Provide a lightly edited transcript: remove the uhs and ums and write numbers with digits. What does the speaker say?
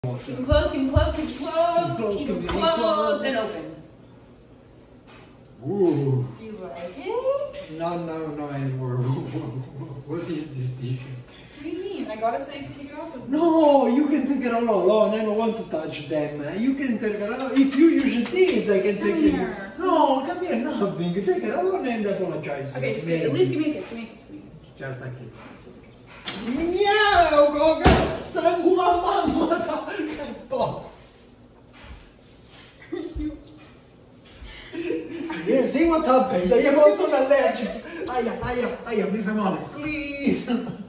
Keep them closed, keep them closed, keep them closed, keep them closed, and open. Ooh. Do you like it? No anymore. What is this dish? What do you mean? I gotta say, take it off of me. No, you can take it all alone. I don't want to touch them. You can take it all. If you use this, I can take it. No, come here, nothing. Take it alone and apologize. Okay, just at least give me a kiss, give me a kiss, give me a kiss. Just like it. Just a kiss. Miau, goga, sangue mamma, che po'. Yeah, see what happens. I am also allergic. Aia, mi fai male. Please.